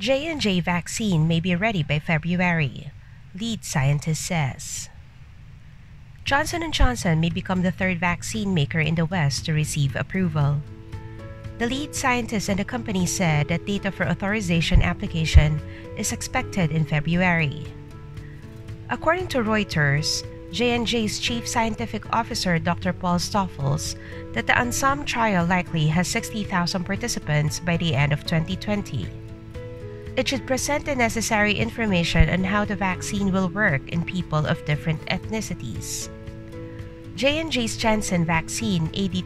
J&Jvaccine may be ready by February, lead scientist says. Johnson & Johnson may become the third vaccine maker in the West to receive approval. The lead scientist in the company said that data for authorization application is expected in February. According to Reuters, J&J's Chief Scientific Officer Dr. Paul Stoffels that the ENSEMBLE trial likely has 60,000 participants by the end of 2020. It should present the necessary information on how the vaccine will work in people of different ethnicities. J&J's Janssen vaccine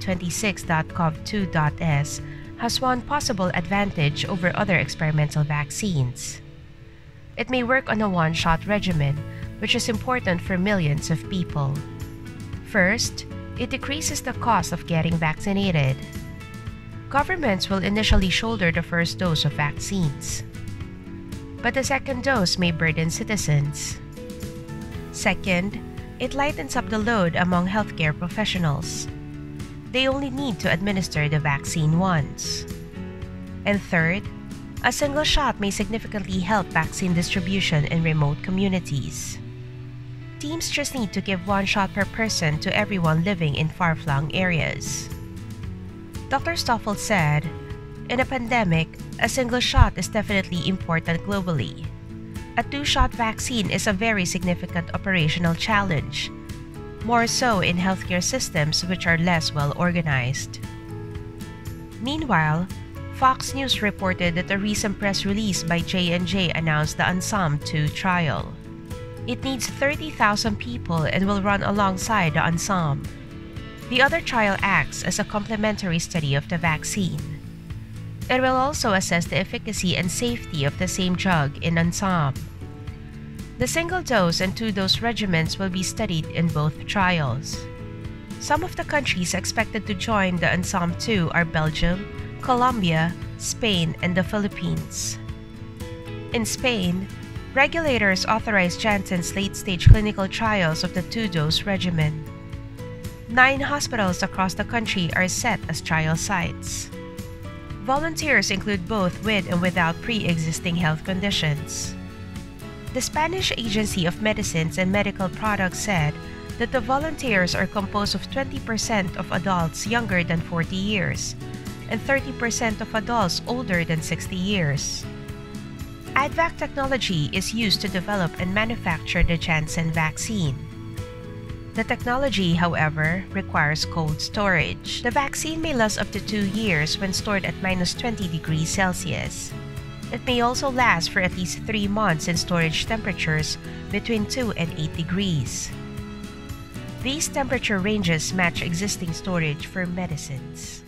AD26.CoV2.S has one possible advantage over other experimental vaccines. It may work on a one-shot regimen, which is important for millions of people. First, it decreases the cost of getting vaccinated. Governments will initially shoulder the first dose of vaccines, but the second dose may burden citizens. Second, it lightens up the load among healthcare professionals. They only need to administer the vaccine once. And third, a single shot may significantly help vaccine distribution in remote communities. Teams just need to give one shot per person to everyone living in far-flung areas. Dr. Stoffel said, "In a pandemic, a single shot is definitely important globally. A two-shot vaccine is a very significant operational challenge, more so in healthcare systems which are less well organized." Meanwhile, Fox News reported that a recent press release by J&J announced the ENSEMBLE 2 trial. It needs 30,000 people and will run alongside the ENSEMBLE. The other trial acts as a complementary study of the vaccine. It will also assess the efficacy and safety of the same drug in ENSEMBLE. The single-dose and two-dose regimens will be studied in both trials. Some of the countries expected to join the ENSEMBLE 2 are Belgium, Colombia, Spain, and the Philippines. In Spain, regulators authorized Janssen's late-stage clinical trials of the two-dose regimen. 9 hospitals across the country are set as trial sites. Volunteers include both with and without pre-existing health conditions. The Spanish Agency of Medicines and Medical Products said that the volunteers are composed of 20% of adults younger than 40 years and 30% of adults older than 60 years. AdVac technology is used to develop and manufacture the Janssen vaccine. The technology, however, requires cold storage. The vaccine may last up to 2 years when stored at -20 degrees Celsius. It may also last for at least 3 months in storage temperatures between 2 and 8 degrees. These temperature ranges match existing storage for medicines.